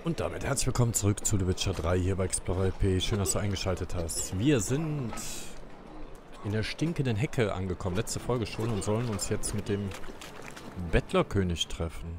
Und damit herzlich willkommen zurück zu The Witcher 3 hier bei Explorer LP. Schön, dass du eingeschaltet hast. Wir sind in der stinkenden Hecke angekommen, letzte Folge schon, und sollen uns jetzt mit dem Bettlerkönig treffen.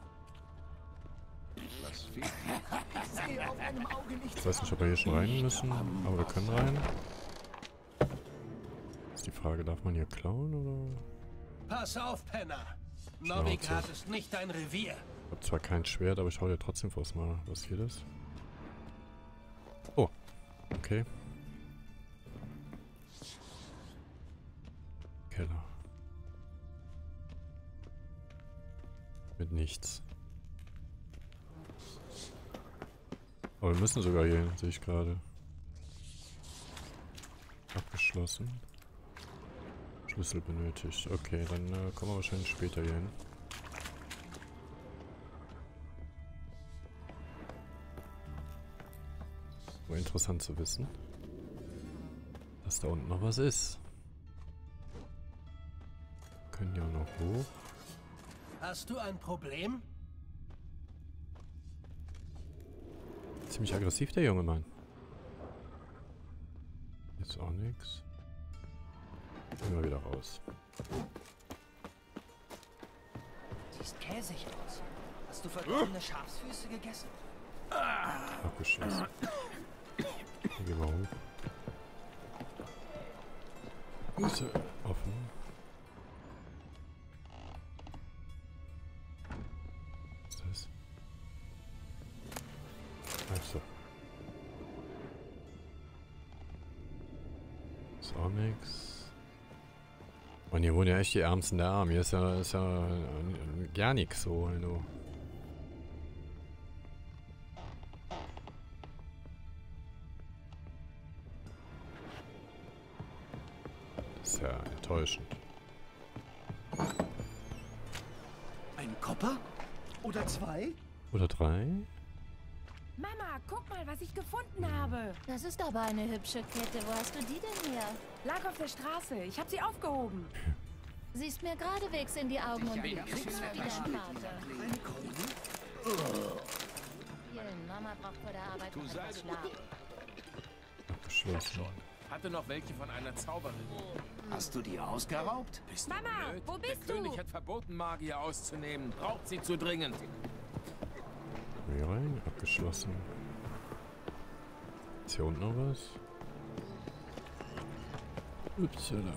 Ich weiß nicht, ob wir hier schon rein müssen, aber wir können rein. Ist die Frage, darf man hier klauen oder? Pass auf, Penner! Novigrad ist nicht dein Revier. Ich habe zwar kein Schwert, aber ich hau dir trotzdem vors Mal. Was hier ist? Oh, okay. Keller. Mit nichts. Aber wir müssen sogar hier hin, sehe ich gerade. Abgeschlossen. Schlüssel benötigt. Okay, dann kommen wir wahrscheinlich später hier hin. Aber interessant zu wissen, dass da unten noch was ist. Wir können ja auch noch hoch. Hast du ein Problem? Ziemlich aggressiv, der junge Mann. Jetzt auch nichts. Gehen wir wieder raus. Siehst käsig aus. Hast du verkommene Schafsfüße gegessen? Abgeschlossen. Hier gehen wir hoch. Ist offen. Was ist das? Achso. Ist auch nix. Und hier wohnen ja echt die Ärmsten der Armen. Hier ist ja gar nichts so, du. Das ist ja enttäuschend. Ein Kopper? Oder zwei? Oder drei? Mama, guck mal, was ich gefunden habe. Das ist aber eine hübsche Kette. Wo hast du die denn her? Lag auf der Straße. Ich habe sie aufgehoben. Siehst mir geradewegs in die Augen und kriegst wieder Vater. Mama braucht vor der Arbeit noch etwas Schlaf. Abgeschlossen. Hatte noch welche von einer Zauberin. Hast du die ausgeraubt? Bist Mama, du blöd? wo bist Der du? König hat verboten, Magier auszunehmen. Braucht sie zu dringend. Hier rein, abgeschlossen. Ist hier unten noch was? Upsala.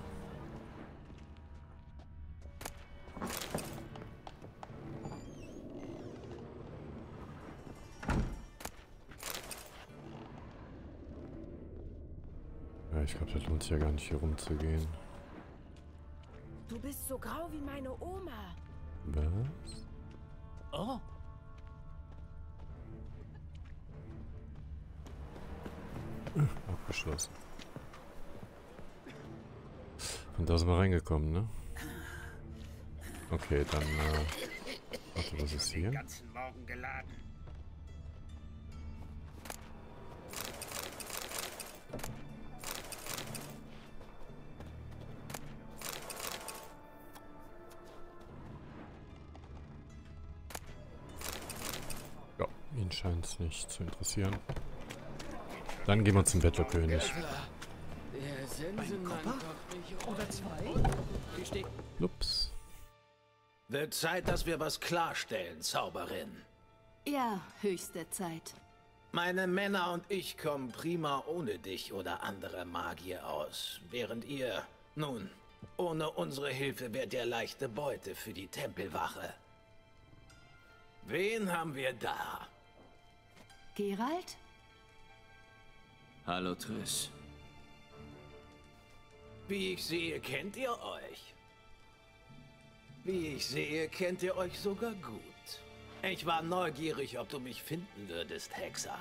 Ja, ich glaube, das lohnt sich ja gar nicht hier rumzugehen. Du bist so grau wie meine Oma. Was? Oh, Abgeschlossen. Von da sind wir reingekommen, ne? Okay, dann, warte, was ist hier? ganzen Morgen geladen. Ja, ihn scheint es nicht zu interessieren. Dann gehen wir zum Bettlerkönig. Der Sensenmann kocht mich Oder zwei? Ups. Wird Zeit, dass wir was klarstellen, Zauberin. Ja, höchste Zeit. Meine Männer und ich kommen prima ohne dich oder andere Magier aus, während ihr, nun, ohne unsere Hilfe wärt ihr leichte Beute für die Tempelwache. Wen haben wir da? Geralt? Hallo, Triss. Wie ich sehe, kennt ihr euch. Wie ich sehe, kennt ihr euch sogar gut. Ich war neugierig, ob du mich finden würdest, Hexer.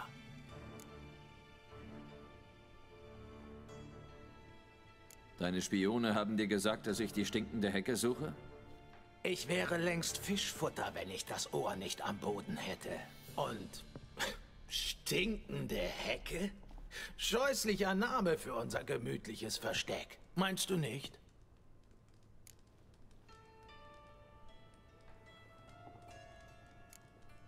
Deine Spione haben dir gesagt, dass ich die stinkende Hecke suche? Ich wäre längst Fischfutter, wenn ich das Ohr nicht am Boden hätte. Und stinkende Hecke? Scheußlicher Name für unser gemütliches Versteck. Meinst du nicht?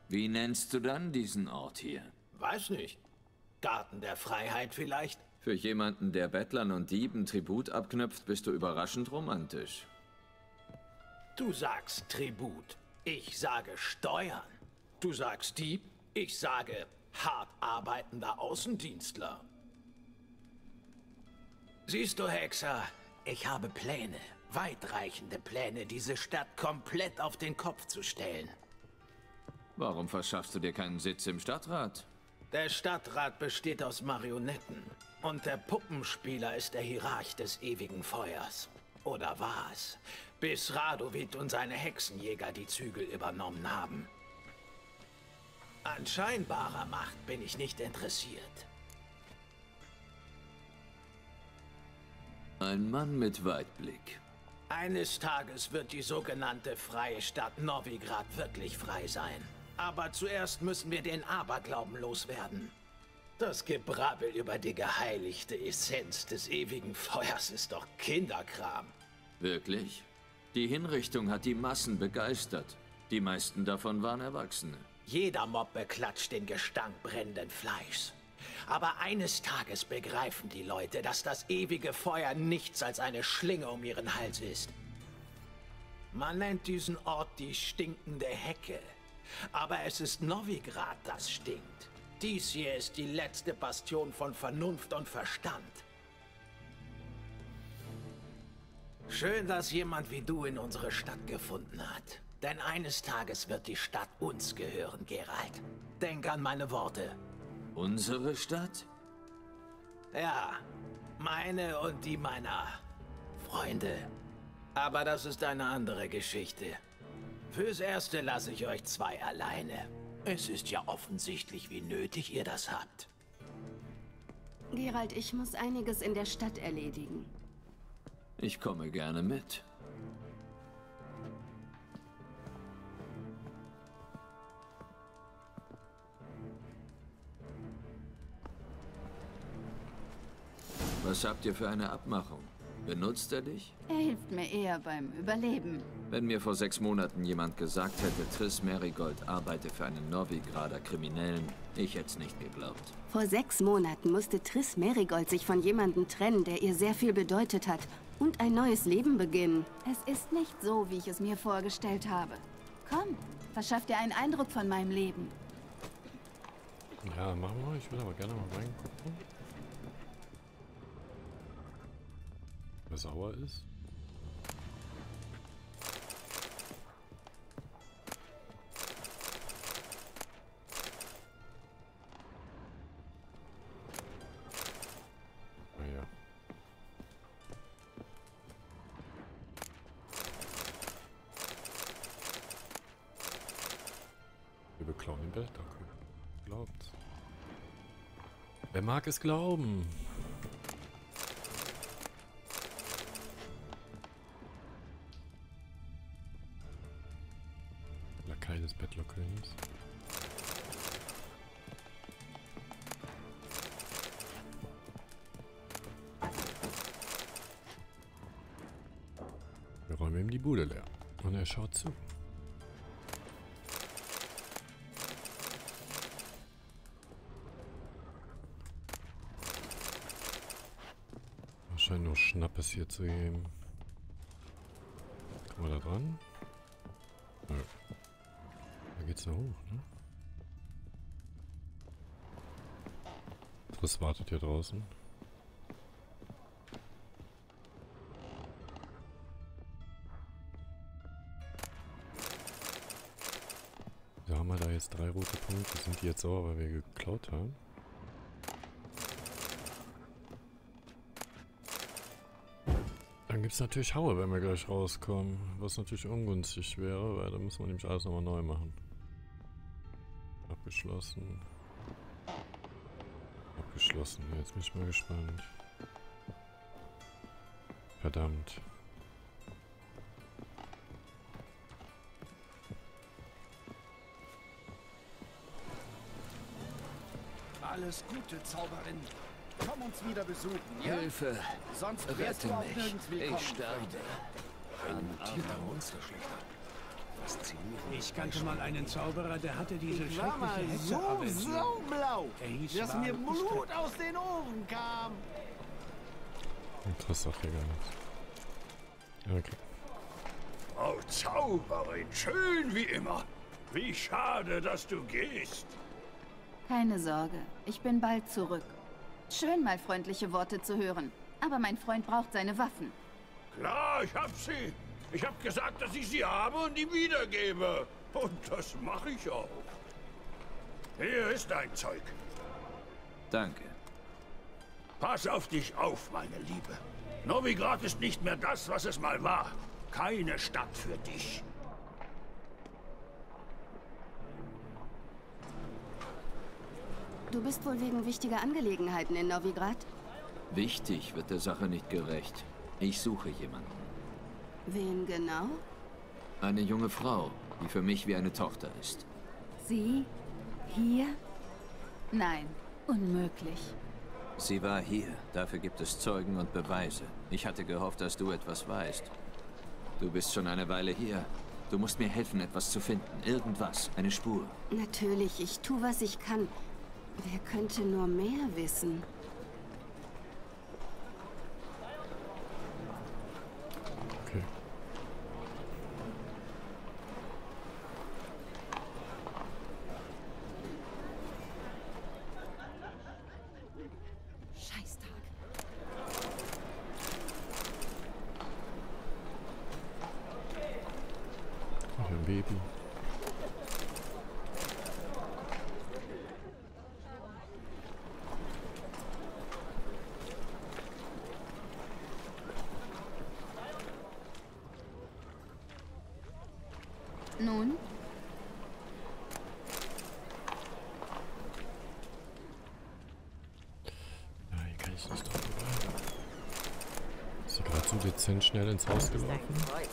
Wie nennst du dann diesen Ort hier? Weiß nicht. Garten der Freiheit vielleicht? Für jemanden, der Bettlern und Dieben Tribut abknöpft, bist du überraschend romantisch. Du sagst Tribut. Ich sage Steuern. Du sagst Dieb. Ich sage hart arbeitender Außendienstler. Siehst du, Hexer, ich habe Pläne. Weitreichende Pläne, diese Stadt komplett auf den Kopf zu stellen. Warum verschaffst du dir keinen Sitz im Stadtrat? Der Stadtrat besteht aus Marionetten. Und der Puppenspieler ist der Hierarch des ewigen Feuers. Oder war es? Bis Radovid und seine Hexenjäger die Zügel übernommen haben. An scheinbarer Macht bin ich nicht interessiert. Ein Mann mit Weitblick. Eines Tages wird die sogenannte freie Stadt Novigrad wirklich frei sein. Aber zuerst müssen wir den Aberglauben loswerden. Das Gebrabbel über die geheiligte Essenz des ewigen Feuers ist doch Kinderkram. Wirklich? Die Hinrichtung hat die Massen begeistert. Die meisten davon waren Erwachsene. Jeder Mob beklatscht den Gestank brennenden Fleischs. Aber eines Tages begreifen die Leute, dass das ewige Feuer nichts als eine Schlinge um ihren Hals ist. Man nennt diesen Ort die stinkende Hecke. Aber es ist Novigrad, das stinkt. Dies hier ist die letzte Bastion von Vernunft und Verstand. Schön, dass jemand wie du in unsere Stadt gefunden hat. Denn eines Tages wird die Stadt uns gehören, Geralt. Denk an meine Worte. Unsere Stadt? Ja, meine und die meiner Freunde. Aber das ist eine andere Geschichte. Fürs Erste lasse ich euch zwei alleine. Es ist ja offensichtlich, wie nötig ihr das habt. Geralt, ich muss einiges in der Stadt erledigen. Ich komme gerne mit. Was habt ihr für eine Abmachung? Benutzt er dich? Er hilft mir eher beim Überleben. Wenn mir vor 6 Monaten jemand gesagt hätte, Triss Merigold arbeite für einen Novigrader Kriminellen, ich hätte es nicht geglaubt. Vor 6 Monaten musste Triss Merigold sich von jemandem trennen, der ihr sehr viel bedeutet hat, und ein neues Leben beginnen. Es ist nicht so, wie ich es mir vorgestellt habe. Komm, verschaff dir einen Eindruck von meinem Leben. Ja, machen wir. Ich will aber gerne mal reingucken. Wer sauer ist. Naja. Wir beklauen den Bergdackel. Glaubt. Wer mag es glauben? Des Bettlerkönigs. Wir räumen ihm die Bude leer. Und er schaut zu. Wahrscheinlich nur Schnappes hier zu geben. Kommen wir da dran? Nö. Da geht's da hoch, ne? Triss wartet hier draußen. Da haben wir da jetzt 3 rote Punkte. Sind die jetzt sauer, weil wir geklaut haben? Dann gibt es natürlich Haue, wenn wir gleich rauskommen. Was natürlich ungünstig wäre, weil dann müssen wir nämlich alles nochmal neu machen. Abgeschlossen. Abgeschlossen. Jetzt bin ich mal gespannt. Verdammt. Alles Gute, Zauberin. Komm uns wieder besuchen, ja? Hilfe! Sonst wirst du auch nirgends willkommen. Ich sterbe. Ein mutierter Monsterschlechter. Ich kannte mal einen Zauberer, der hatte diese Ich war mal schreckliche so Hexe-Aversion. saublau, Er hieß dass mir Warren Blut aus den Ohren kam. Interessiert auch hier gar nicht. Okay. Oh, Zauberin, schön wie immer. Wie schade, dass du gehst. Keine Sorge, ich bin bald zurück. Schön, mal freundliche Worte zu hören. Aber mein Freund braucht seine Waffen. Klar, ich hab sie. Ich hab gesagt, dass ich sie habe und ihm wiedergebe. Und das mache ich auch. Hier ist dein Zeug. Danke. Pass auf dich auf, meine Liebe. Novigrad ist nicht mehr das, was es mal war. Keine Stadt für dich. Du bist wohl wegen wichtiger Angelegenheiten in Novigrad? Wichtig wird der Sache nicht gerecht. Ich suche jemanden. Wen genau? Eine junge Frau, die für mich wie eine Tochter ist. Sie? Hier? Nein, unmöglich. Sie war hier. Dafür gibt es Zeugen und Beweise. Ich hatte gehofft, dass du etwas weißt. Du bist schon eine Weile hier. Du musst mir helfen, etwas zu finden. Irgendwas. Eine Spur. Natürlich, ich tue, was ich kann. Wer könnte nur mehr wissen? Okay. Scheißtag. Noch ein Baby. Nun? Nein, kann ich nicht drauf bleiben. Ist sie gerade so dezent schnell ins Haus gelaufen?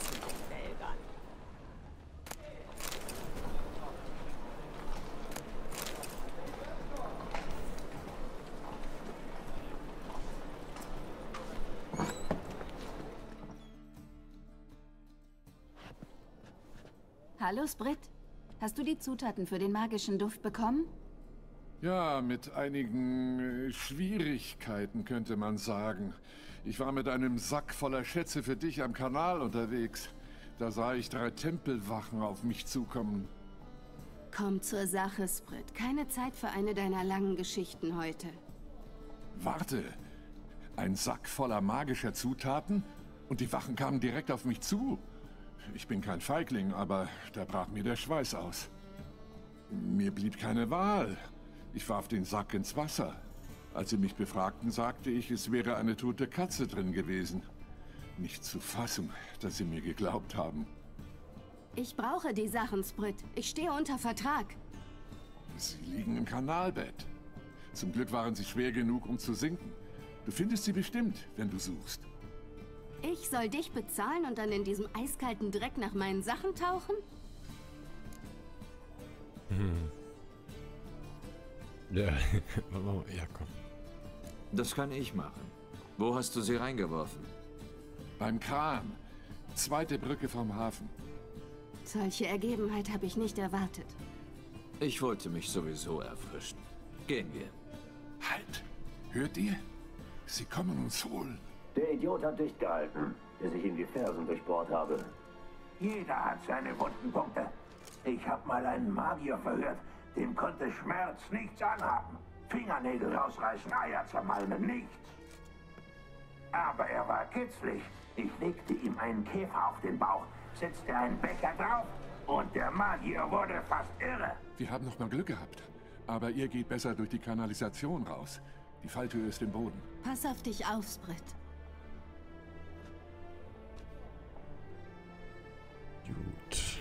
Hallo, Sprit. Hast du die Zutaten für den magischen Duft bekommen? Ja, mit einigen Schwierigkeiten könnte man sagen. Ich war mit einem Sack voller Schätze für dich am Kanal unterwegs. Da sah ich 3 Tempelwachen auf mich zukommen. Komm zur Sache, Sprit. Keine Zeit für eine deiner langen Geschichten heute. Warte, ein Sack voller magischer Zutaten? Und die Wachen kamen direkt auf mich zu? Ich bin kein Feigling, aber da brach mir der Schweiß aus. Mir blieb keine Wahl. Ich warf den Sack ins Wasser. Als sie mich befragten, sagte ich, es wäre eine tote Katze drin gewesen. Nicht zu fassen, dass sie mir geglaubt haben. Ich brauche die Sachen, Sprit. Ich stehe unter Vertrag. Sie liegen im Kanalbett. Zum Glück waren sie schwer genug, um zu sinken. Du findest sie bestimmt, wenn du suchst. Ich soll dich bezahlen und dann in diesem eiskalten Dreck nach meinen Sachen tauchen? Ja, ja, komm. Das kann ich machen. Wo hast du sie reingeworfen? Beim Kran. 2. Brücke vom Hafen. Solche Ergebenheit habe ich nicht erwartet. Ich wollte mich sowieso erfrischen. Gehen wir. Halt! Hört ihr? Sie kommen uns holen. Der Idiot hat dicht gehalten, bis ich ihm die Fersen durchbohrt habe. Jeder hat seine wunden Punkte. Ich habe mal einen Magier verhört, dem konnte Schmerz nichts anhaben. Fingernägel rausreißen, Eier zermalmen, nichts. Aber er war kitzlig. Ich legte ihm einen Käfer auf den Bauch, setzte einen Becher drauf und der Magier wurde fast irre. Wir haben noch mal Glück gehabt. Aber ihr geht besser durch die Kanalisation raus. Die Falltür ist im Boden. Pass auf dich auf, Sprit. Gut.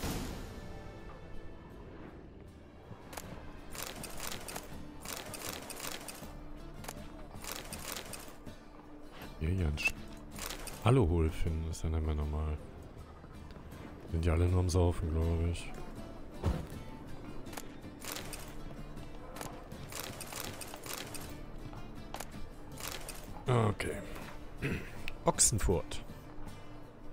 Ja, Jansch. Hallo, Hohlfinn, das ist ja nicht mehr normal. Sind ja alle nur am Saufen, glaube ich. Okay. Ochsenfurt.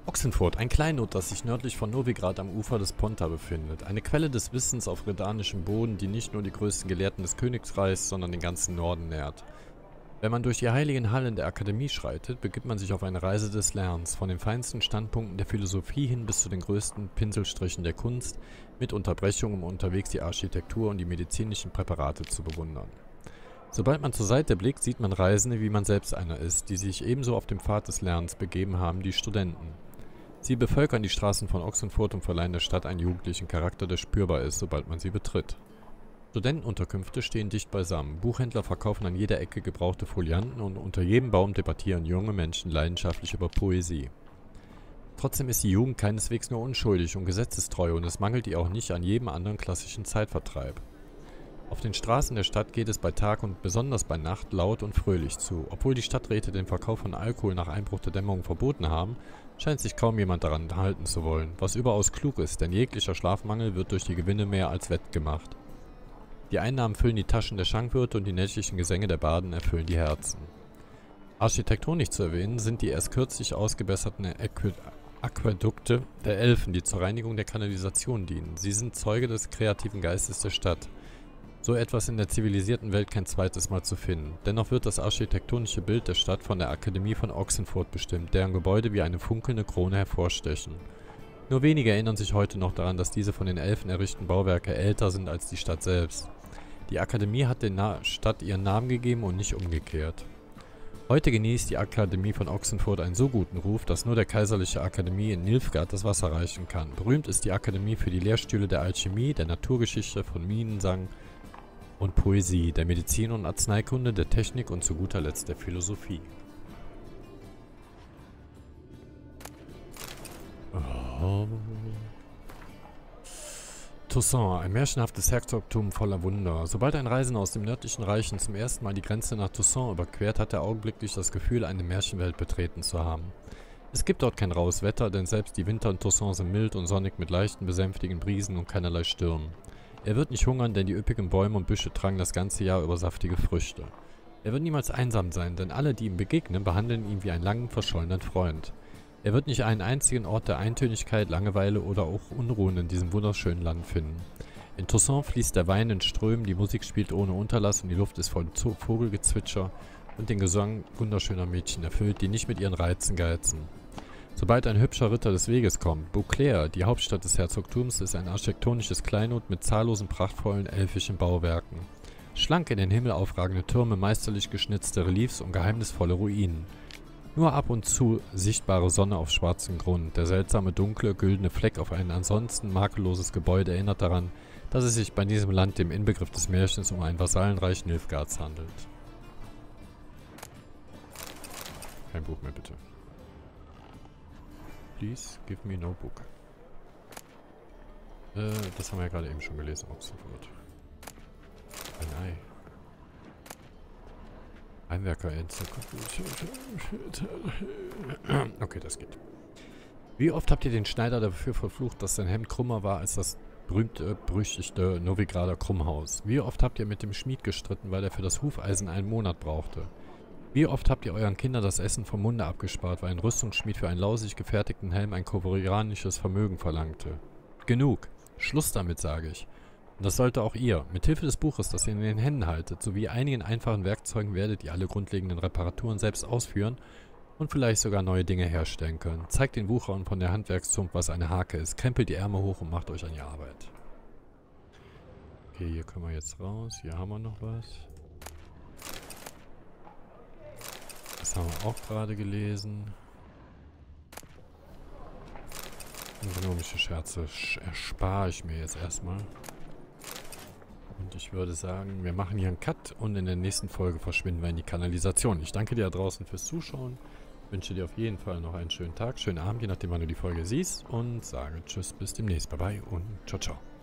Oxenfurt, ein Kleinod, das sich nördlich von Novigrad am Ufer des Ponta befindet. Eine Quelle des Wissens auf redanischem Boden, die nicht nur die größten Gelehrten des Königreichs, sondern den ganzen Norden nährt. Wenn man durch die heiligen Hallen der Akademie schreitet, begibt man sich auf eine Reise des Lernens, von den feinsten Standpunkten der Philosophie hin bis zu den größten Pinselstrichen der Kunst, mit Unterbrechungen, um unterwegs die Architektur und die medizinischen Präparate zu bewundern. Sobald man zur Seite blickt, sieht man Reisende, wie man selbst einer ist, die sich ebenso auf dem Pfad des Lernens begeben haben, die Studenten. Sie bevölkern die Straßen von Oxenfurt und verleihen der Stadt einen jugendlichen Charakter, der spürbar ist, sobald man sie betritt. Studentenunterkünfte stehen dicht beisammen, Buchhändler verkaufen an jeder Ecke gebrauchte Folianten und unter jedem Baum debattieren junge Menschen leidenschaftlich über Poesie. Trotzdem ist die Jugend keineswegs nur unschuldig und gesetzestreu und es mangelt ihr auch nicht an jedem anderen klassischen Zeitvertreib. Auf den Straßen der Stadt geht es bei Tag und besonders bei Nacht laut und fröhlich zu. Obwohl die Stadträte den Verkauf von Alkohol nach Einbruch der Dämmerung verboten haben, scheint sich kaum jemand daran halten zu wollen, was überaus klug ist, denn jeglicher Schlafmangel wird durch die Gewinne mehr als wettgemacht. Die Einnahmen füllen die Taschen der Schankwirte und die nächtlichen Gesänge der Baden erfüllen die Herzen. Architektonisch zu erwähnen sind die erst kürzlich ausgebesserten Aquädukte der Elfen, die zur Reinigung der Kanalisation dienen. Sie sind Zeuge des kreativen Geistes der Stadt. So etwas in der zivilisierten Welt kein zweites Mal zu finden. Dennoch wird das architektonische Bild der Stadt von der Akademie von Oxenfurt bestimmt, deren Gebäude wie eine funkelnde Krone hervorstechen. Nur wenige erinnern sich heute noch daran, dass diese von den Elfen errichteten Bauwerke älter sind als die Stadt selbst. Die Akademie hat der Stadt ihren Namen gegeben und nicht umgekehrt. Heute genießt die Akademie von Oxenfurt einen so guten Ruf, dass nur der kaiserliche Akademie in Nilfgaard das Wasser reichen kann. Berühmt ist die Akademie für die Lehrstühle der Alchemie, der Naturgeschichte, von Minensang und Poesie, der Medizin und Arzneikunde, der Technik und zu guter Letzt der Philosophie. Oh. Toussaint, ein märchenhaftes Herzogtum voller Wunder. Sobald ein Reisender aus dem nördlichen Reichen zum ersten Mal die Grenze nach Toussaint überquert, hat er augenblicklich das Gefühl, eine Märchenwelt betreten zu haben. Es gibt dort kein raues Wetter, denn selbst die Winter in Toussaint sind mild und sonnig mit leichten, besänftigenden Brisen und keinerlei Stürmen. Er wird nicht hungern, denn die üppigen Bäume und Büsche tragen das ganze Jahr über saftige Früchte. Er wird niemals einsam sein, denn alle, die ihm begegnen, behandeln ihn wie einen langen, verschollenen Freund. Er wird nicht einen einzigen Ort der Eintönigkeit, Langeweile oder auch Unruhen in diesem wunderschönen Land finden. In Toussaint fließt der Wein in Strömen, die Musik spielt ohne Unterlass und die Luft ist voll Vogelgezwitscher und den Gesang wunderschöner Mädchen erfüllt, die nicht mit ihren Reizen geizen. Sobald ein hübscher Ritter des Weges kommt, Beauclair, die Hauptstadt des Herzogtums, ist ein architektonisches Kleinod mit zahllosen prachtvollen elfischen Bauwerken. Schlank in den Himmel aufragende Türme, meisterlich geschnitzte Reliefs und geheimnisvolle Ruinen. Nur ab und zu sichtbare Sonne auf schwarzem Grund. Der seltsame dunkle, güldene Fleck auf ein ansonsten makelloses Gebäude erinnert daran, dass es sich bei diesem Land, dem Inbegriff des Märchens, um ein Vasallenreich Nilfgaards handelt. Kein Buch mehr, bitte. Please give me no book. Das haben wir ja gerade eben schon gelesen, Oxenfurt. Ein Ei. Heimwerker Okay, das geht. Wie oft habt ihr den Schneider dafür verflucht, dass sein Hemd krummer war als das berüchtigte Novigrader Krummhaus? Wie oft habt ihr mit dem Schmied gestritten, weil er für das Hufeisen einen Monat brauchte? Wie oft habt ihr euren Kindern das Essen vom Munde abgespart, weil ein Rüstungsschmied für einen lausig gefertigten Helm ein kovorianisches Vermögen verlangte? Genug. Schluss damit, sage ich. Und das sollte auch ihr. Mithilfe des Buches, das ihr in den Händen haltet, sowie einigen einfachen Werkzeugen werdet ihr alle grundlegenden Reparaturen selbst ausführen und vielleicht sogar neue Dinge herstellen können. Zeigt den Wucherern von der Handwerkszunft, was eine Hake ist. Krempelt die Ärmel hoch und macht euch an die Arbeit. Okay, hier können wir jetzt raus. Hier haben wir noch was. Das haben wir auch gerade gelesen. Ökonomische Scherze erspare ich mir jetzt erstmal. Und ich würde sagen, wir machen hier einen Cut und in der nächsten Folge verschwinden wir in die Kanalisation. Ich danke dir da draußen fürs Zuschauen. Wünsche dir auf jeden Fall noch einen schönen Tag, schönen Abend, je nachdem wann du die Folge siehst. Und sage Tschüss, bis demnächst. Bye bye und ciao, ciao.